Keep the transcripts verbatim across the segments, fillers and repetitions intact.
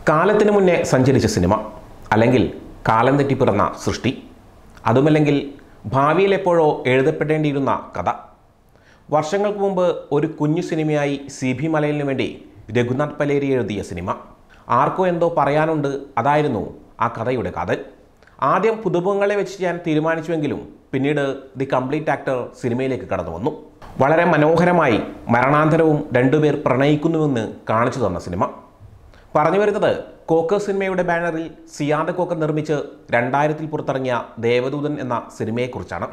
കാലത്തിന് മുന്നേ സഞ്ചരിച്ച സിനിമ, അല്ലെങ്കിൽ കാലം തെറ്റി പിറന്ന സൃഷ്ടി, അതുമല്ലെങ്കിൽ ഭാവിയിൽ എപ്പോഴോ എഴുതപ്പെടേണ്ടിയിരുന്ന കഥ. വർഷങ്ങൾക്ക് മുമ്പ് ഒരു കുഞ്ഞു സിനിമയായി സി ബി മലയിലിനു വേണ്ടി രഘുനാഥ് പലേരി എഴുതിയ സിനിമ. ആർക്കോ എന്തോ പറയാനുണ്ട്, അതായിരുന്നു ആ കഥയുടെ കാതൽ. ആദ്യം പുതുമുഖങ്ങളെ വെച്ച് ചെയ്യാൻ തീരുമാനിച്ചുവെങ്കിലും പിന്നീട് ദി കംപ്ലീറ്റ് ആക്ടർ സിനിമയിലേക്ക് കടന്നു വന്നു. വളരെ മനോഹരമായി മരണാന്തരവും രണ്ടുപേർ പ്രണയിക്കുന്നുവെന്ന് കാണിച്ചു തന്ന സിനിമ. പറഞ്ഞു വരുന്നത്, കോക്കർ സിനിമയുടെ ബാനറിൽ സിയാദ് കോക്കർ നിർമ്മിച്ച് രണ്ടായിരത്തിൽ പുറത്തിറങ്ങിയ ദേവദൂതൻ എന്ന സിനിമയെക്കുറിച്ചാണ്.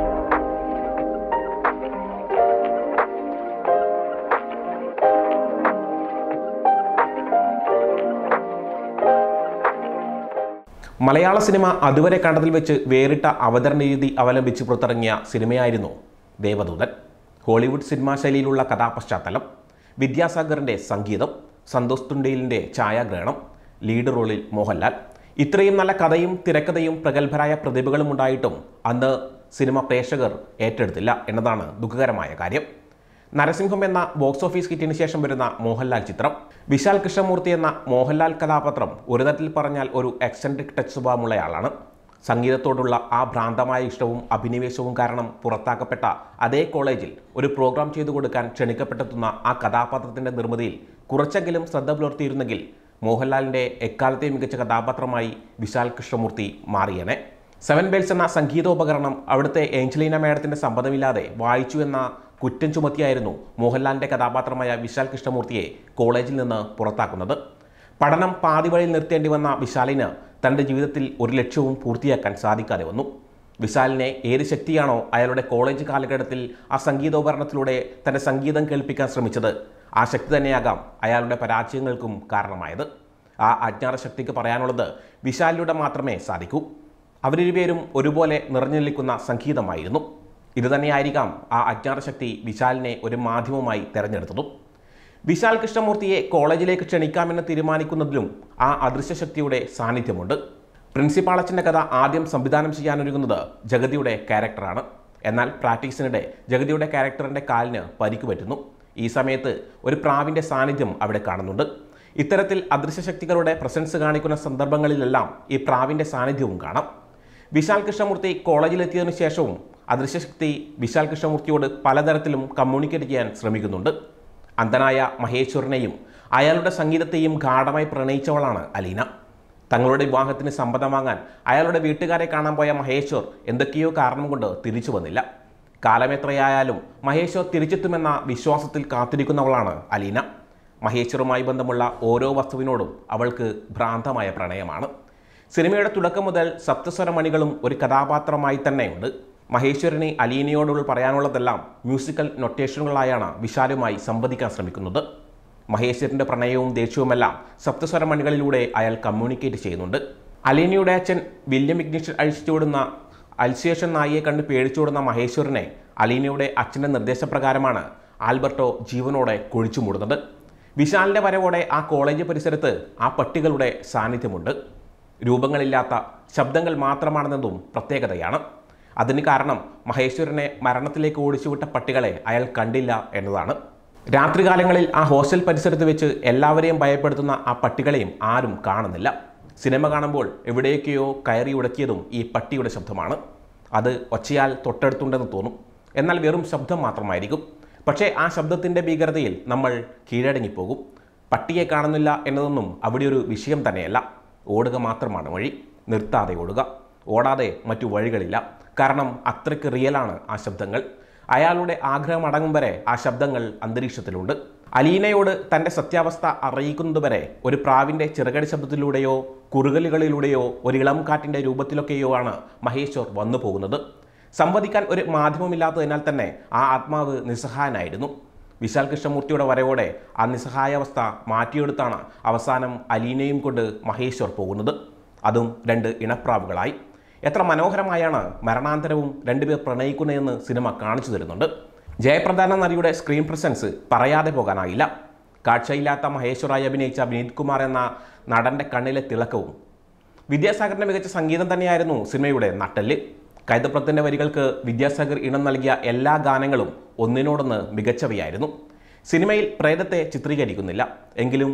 മലയാള സിനിമ അതുവരെ കണ്ടതിൽ വെച്ച് വേറിട്ട അവതരണ രീതി അവലംബിച്ച് പുറത്തിറങ്ങിയ സിനിമയായിരുന്നു ദേവദൂതൻ. ഹോളിവുഡ് സിനിമാ ശൈലിയിലുള്ള കഥാപശ്ചാത്തലം, വിദ്യാസാഗറിൻ്റെ സംഗീതം, സന്തോഷ് തുണ്ടയിലിൻ്റെ ഛായാഗ്രഹണം, ലീഡ് റോളിൽ മോഹൻലാൽ. ഇത്രയും നല്ല കഥയും തിരക്കഥയും പ്രഗത്ഭരായ പ്രതിഭകളും ഉണ്ടായിട്ടും അന്ന് സിനിമ പ്രേക്ഷകർ ഏറ്റെടുത്തില്ല എന്നതാണ് ദുഃഖകരമായ കാര്യം. നരസിംഹം എന്ന ബോക്സ് ഓഫീസ് ഹിറ്റിന് ശേഷം വരുന്ന മോഹൻലാൽ ചിത്രം, വിശാൽ കൃഷ്ണമൂർത്തി എന്ന മോഹൻലാൽ കഥാപാത്രം ഒരു തരത്തിൽ പറഞ്ഞാൽ ഒരു എക്സെൻട്രിക് ടച്ച് സ്വഭാവമുള്ളയാളാണ്. സംഗീതത്തോടുള്ള ആ ഭ്രാന്തമായ ഇഷ്ടവും അഭിനിവേശവും കാരണം പുറത്താക്കപ്പെട്ട അതേ കോളേജിൽ ഒരു പ്രോഗ്രാം ചെയ്തു കൊടുക്കാൻ ക്ഷണിക്കപ്പെട്ടെത്തുന്ന ആ കഥാപാത്രത്തിൻ്റെ നിർമ്മിതിയിൽ കുറച്ചെങ്കിലും ശ്രദ്ധ പുലർത്തിയിരുന്നെങ്കിൽ മോഹൻലാലിൻ്റെ എക്കാലത്തെയും മികച്ച കഥാപാത്രമായി വിശാൽ കൃഷ്ണമൂർത്തി മാറിയനെ. സെവൻ ബെൽസ് എന്ന സംഗീതോപകരണം അവിടുത്തെ ഏഞ്ചലീന മേഡത്തിൻ്റെ സമ്മതമില്ലാതെ വായിച്ചു എന്ന കുറ്റം ചുമത്തിയായിരുന്നു മോഹൻലാലിൻ്റെ കഥാപാത്രമായ വിശാൽ കൃഷ്ണമൂർത്തിയെ കോളേജിൽ നിന്ന് പുറത്താക്കുന്നത്. പഠനം പാതി വഴിയിൽ നിർത്തേണ്ടി വന്ന വിശാലിന് തൻ്റെ ജീവിതത്തിൽ ഒരു ലക്ഷ്യവും പൂർത്തിയാക്കാൻ സാധിക്കാതെ വന്നു. വിശാലിനെ ഏത് ശക്തിയാണോ അയാളുടെ കോളേജ് കാലഘട്ടത്തിൽ ആ സംഗീതോപകരണത്തിലൂടെ തൻ്റെ സംഗീതം കേൾപ്പിക്കാൻ ശ്രമിച്ചത്, ആ ശക്തി തന്നെയാകാം അയാളുടെ പരാജയങ്ങൾക്കും കാരണമായത്. ആ അജ്ഞാത ശക്തിക്ക് പറയാനുള്ളത് വിശാലിലൂടെ മാത്രമേ സാധിക്കൂ. അവരിരുപേരും ഒരുപോലെ നിറഞ്ഞു നിൽക്കുന്ന സംഗീതമായിരുന്നു. ഇതുതന്നെയായിരിക്കാം ആ അജ്ഞാത ശക്തി വിശാലിനെ ഒരു മാധ്യമമായി തിരഞ്ഞെടുത്തതും. വിശാൽ കൃഷ്ണമൂർത്തിയെ കോളേജിലേക്ക് ക്ഷണിക്കാമെന്ന് തീരുമാനിക്കുന്നതിലും ആ അദൃശ്യശക്തിയുടെ സാന്നിധ്യമുണ്ട്. പ്രിൻസിപ്പാൾ അച്ഛൻ്റെ കഥ ആദ്യം സംവിധാനം ചെയ്യാനൊരുങ്ങുന്നത് ജഗതിയുടെ ക്യാരക്ടറാണ്. എന്നാൽ പ്രാക്ടീസിനിടെ ജഗതിയുടെ ക്യാരക്ടറിൻ്റെ കാലിന് പരിക്ക് പറ്റുന്നു. ഈ സമയത്ത് ഒരു പ്രാവിൻ്റെ സാന്നിധ്യം അവിടെ കാണുന്നുണ്ട്. ഇത്തരത്തിൽ അദൃശ്യശക്തികളുടെ പ്രസൻസ് കാണിക്കുന്ന സന്ദർഭങ്ങളിലെല്ലാം ഈ പ്രാവിൻ്റെ സാന്നിധ്യവും കാണാം. വിശാൽ കൃഷ്ണമൂർത്തി കോളേജിലെത്തിയതിനു ശേഷവും അദൃശ്യശക്തി വിശാൽ കൃഷ്ണമൂർത്തിയോട് പലതരത്തിലും കമ്മ്യൂണിക്കേറ്റ് ചെയ്യാൻ ശ്രമിക്കുന്നുണ്ട്. അന്ധനായ മഹേശ്വരനെയും അയാളുടെ സംഗീതത്തെയും ഗാഢമായി പ്രണയിച്ചവളാണ് അലീന. തങ്ങളുടെ വിവാഹത്തിന് സമ്മതം വാങ്ങാൻ അയാളുടെ വീട്ടുകാരെ കാണാൻ പോയ മഹേശ്വർ എന്തൊക്കെയോ കാരണം കൊണ്ട് തിരിച്ചു വന്നില്ല. കാലമെത്രയായാലും മഹേശ്വർ തിരിച്ചെത്തുമെന്ന വിശ്വാസത്തിൽ കാത്തിരിക്കുന്നവളാണ് അലീന. മഹേശ്വറുമായി ബന്ധമുള്ള ഓരോ വസ്തുവിനോടും അവൾക്ക് ഭ്രാന്തമായ പ്രണയമാണ്. സിനിമയുടെ തുടക്കം മുതൽ സപ്തസ്വരമണികളും ഒരു കഥാപാത്രമായി തന്നെയുണ്ട്. മഹേശ്വരന് അലീനയോടുള്ള പറയാനുള്ളതെല്ലാം മ്യൂസിക്കൽ നൊട്ടേഷനുകളായാണ് വിശാലുമായി സംവദിക്കാൻ ശ്രമിക്കുന്നത്. മഹേശ്വരൻ്റെ പ്രണയവും ദേഷ്യവുമെല്ലാം സപ്തസ്വരമണികളിലൂടെ അയാൾ കമ്മ്യൂണിക്കേറ്റ് ചെയ്യുന്നുണ്ട്. അലീനയുടെ അച്ഛൻ വില്യം ഇഗ്നിഷൻ അഴിച്ചുവിടുന്ന അൽസിയേഷൻ നായിയെ കണ്ട് പേടിച്ചോടുന്ന മഹേശ്വരനെ അലീനയുടെ അച്ഛൻ്റെ നിർദ്ദേശപ്രകാരമാണ് ആൽബർട്ടോ ജീവനോടെ കുഴിച്ചു മൂടുന്നത്. വിശാലിൻ്റെ വരവോടെ ആ കോളേജ് പരിസരത്ത് ആ പട്ടികളുടെ സാന്നിധ്യമുണ്ട്. രൂപങ്ങളില്ലാത്ത ശബ്ദങ്ങൾ മാത്രമാണെന്നതും പ്രത്യേകതയാണ്. അതിന് കാരണം മഹേശ്വരനെ മരണത്തിലേക്ക് ഓടിച്ചുവിട്ട പട്ടികളെ അയാൾ കണ്ടില്ല എന്നതാണ്. രാത്രികാലങ്ങളിൽ ആ ഹോസ്റ്റൽ പരിസരത്ത് വെച്ച് എല്ലാവരെയും ഭയപ്പെടുത്തുന്ന ആ പട്ടികളെയും ആരും കാണുന്നില്ല. സിനിമ കാണുമ്പോൾ എവിടേക്കെയോ കയറി ഉടക്കിയതും ഈ പട്ടിയുടെ ശബ്ദമാണ്. അത് ഒച്ചയാൽ തൊട്ടടുത്തുണ്ടെന്ന് തോന്നും, എന്നാൽ വെറും ശബ്ദം മാത്രമായിരിക്കും. പക്ഷേ ആ ശബ്ദത്തിൻ്റെ ഭീകരതയിൽ നമ്മൾ കീഴടങ്ങിപ്പോകും. പട്ടിയെ കാണുന്നില്ല എന്നതൊന്നും അവിടെ ഒരു വിഷയം തന്നെയല്ല. ഓടുക മാത്രമാണ് വഴി. നിർത്താതെ ഓടുക, ഓടാതെ മറ്റു വഴികളില്ല. കാരണം അത്രയ്ക്ക് റിയലാണ് ആ ശബ്ദങ്ങൾ. അയാളുടെ ആഗ്രഹം അടങ്ങും വരെ ആ ശബ്ദങ്ങൾ അന്തരീക്ഷത്തിലുണ്ട്. അലീനയോട് തൻ്റെ സത്യാവസ്ഥ അറിയിക്കുന്നതുവരെ ഒരു പ്രാവിൻ്റെ ചിറകടി ശബ്ദത്തിലൂടെയോ കുറുകലുകളിലൂടെയോ ഒരു ഇളം കാറ്റിൻ്റെ രൂപത്തിലൊക്കെയോ ആണ് മഹേശ്വർ വന്നു പോകുന്നത്. സംവദിക്കാൻ ഒരു മാധ്യമമില്ലാത്തതിനാൽ തന്നെ ആ ആത്മാവ് നിസ്സഹായനായിരുന്നു. വിശാൽ കൃഷ്ണമൂർത്തിയുടെ വരവോടെ ആ നിസ്സഹായാവസ്ഥ മാറ്റിയെടുത്താണ് അവസാനം അലീനയും കൊണ്ട് മഹേശ്വർ പോകുന്നത്. അതും രണ്ട് ഇണപ്രാവുകളായി. എത്ര മനോഹരമായാണ് മരണാന്തരവും രണ്ടുപേർ പ്രണയിക്കുന്നതെന്ന് സിനിമ കാണിച്ചു തരുന്നുണ്ട്. ജയപ്രദ നടിയുടെ സ്ക്രീൻ പ്രസൻസ് പറയാതെ പോകാനായില്ല. കാഴ്ചയില്ലാത്ത മഹേശ്വറായി അഭിനയിച്ച വിനീത് കുമാർ എന്ന നടൻ്റെ കണ്ണിലെ തിളക്കവും വിദ്യാസാഗറിൻ്റെ മികച്ച സംഗീതം തന്നെയായിരുന്നു സിനിമയുടെ നട്ടെല്ല്. കൈതപ്രത്തിൻ്റെ വരികൾക്ക് വിദ്യാസാഗർ ഇണം നൽകിയ എല്ലാ ഗാനങ്ങളും ഒന്നിനോടൊന്ന് മികച്ചവയായിരുന്നു. സിനിമയിൽ പ്രേതത്തെ ചിത്രീകരിക്കുന്നില്ല, എങ്കിലും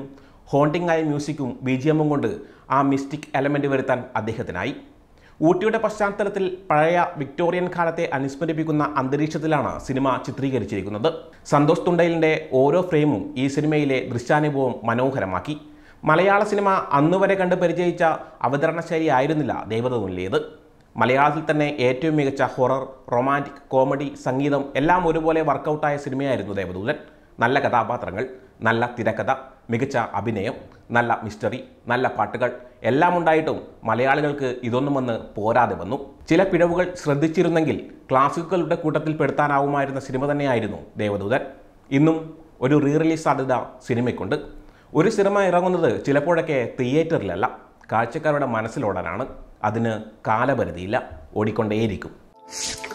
ഹോണ്ടിങ് ആയ മ്യൂസിക്കും ബി ജി എമ്മും കൊണ്ട് ആ മിസ്റ്റിക് എലമെൻ്റ് വരുത്താൻ അദ്ദേഹത്തിനായി. ഊട്ടിയുടെ പശ്ചാത്തലത്തിൽ പഴയ വിക്ടോറിയൻ കാലത്തെ അനുസ്മരിപ്പിക്കുന്ന അന്തരീക്ഷത്തിലാണ് സിനിമ ചിത്രീകരിച്ചിരിക്കുന്നത്. സന്തോഷ് തുണ്ടലിൻ്റെ ഓരോ ഫ്രെയിമും ഈ സിനിമയിലെ ദൃശ്യാനുഭവം മനോഹരമാക്കി. മലയാള സിനിമ അന്നുവരെ കണ്ട് പരിചയിച്ച അവതരണ ശൈലി ആയിരുന്നില്ല ദേവദൂതനിലേത്. മലയാളത്തിൽ തന്നെ ഏറ്റവും മികച്ച ഹൊറർ, റൊമാൻറ്റിക്, കോമഡി, സംഗീതം എല്ലാം ഒരുപോലെ വർക്കൗട്ടായ സിനിമയായിരുന്നു ദേവദൂതൻ. നല്ല കഥാപാത്രങ്ങൾ, നല്ല തിരക്കഥ, മികച്ച അഭിനയം, നല്ല മിസ്റ്ററി, നല്ല പാട്ടുകൾ എല്ലാം ഉണ്ടായിട്ടും മലയാളികൾക്ക് ഇതൊന്നും വന്ന് പോരാതെ വന്നു. ചില പിഴവുകൾ ശ്രദ്ധിച്ചിരുന്നെങ്കിൽ ക്ലാസിക്കുകളുടെ കൂട്ടത്തിൽ പെടുത്താനാവുമായിരുന്ന സിനിമ തന്നെയായിരുന്നു ദേവദൂതൻ. ഇന്നും ഒരു റീ റിലീസ് സാധ്യത സിനിമയ്ക്കുണ്ട്. ഒരു സിനിമ ഇറങ്ങുന്നത് ചിലപ്പോഴൊക്കെ തിയേറ്ററിലല്ല, കാഴ്ചക്കാരുടെ മനസ്സിലോടാനാണ്. അതിന് കാലപരിധിയില്ല, ഓടിക്കൊണ്ടേയിരിക്കും.